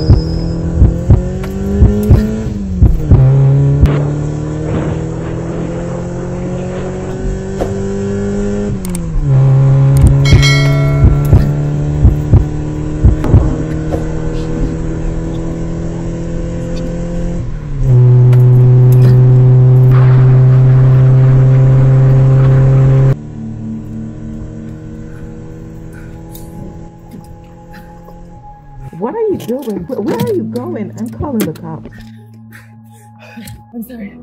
What are you doing? Where are you going? I'm calling the cops. I'm sorry.